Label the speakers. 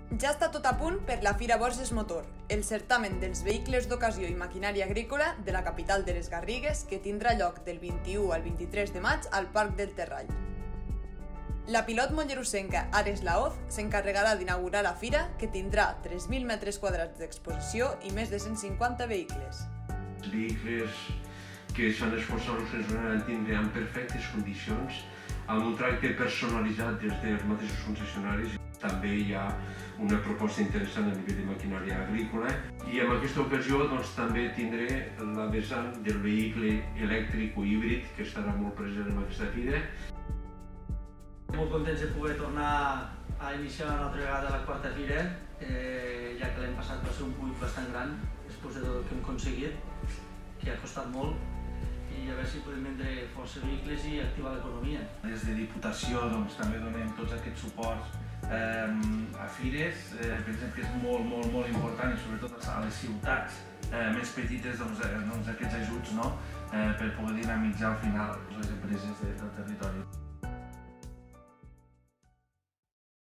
Speaker 1: Ja està tot a punt per la Fira Borges Motor, el certamen dels vehicles d'ocasió i maquinària agrícola de la capital de les Garrigues, que tindrà lloc del 21 al 23 de maig al Parc del Terrall. La pilot mollerusenca Ares Laoz s'encarregarà d'inaugurar la fira, que tindrà 3.000 metres quadrats d'exposició i més de 150 vehicles.
Speaker 2: Els vehicles que s'han esforçat en tindre en perfectes condicions, amb un tracte personalitzat des dels mateixos concessionaris. També hi ha una proposta interessant a nivell de maquinària agrícola i en aquesta ocasió també tindré la vessant del vehicle elèctric o híbrid que estarà molt present en aquesta fira.
Speaker 3: Molt contents de poder tornar a iniciar una altra vegada la quarta fira, ja que l'any passat va ser un públic bastant gran, després de tot el que hem aconseguit, que ha costat molt, i a veure si podem vendre força vehicles i activar l'economia.
Speaker 4: Des de Diputació també donem tots aquests suports a fires. Pensem que és molt important, i sobretot a les ciutats més petites, aquests ajuts per poder dinamitzar al final les empreses.